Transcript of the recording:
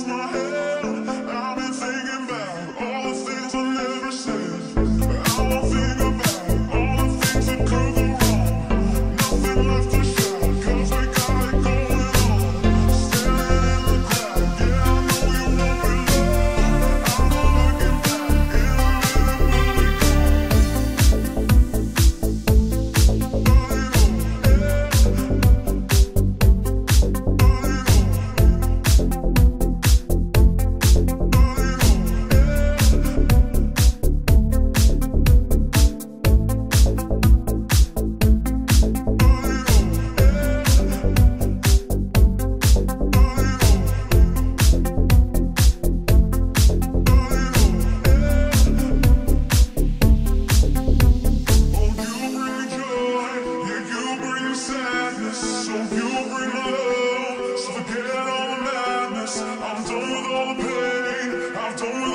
my head. I've been thinking about all the things I never said. I won't think about all the things that could go wrong. Nothing left to shout, 'cause we got it going on. Standing in the crowd, yeah, I know you want me love. I'm not looking back, in a minute we'll be I'm done with all the pain, I've done with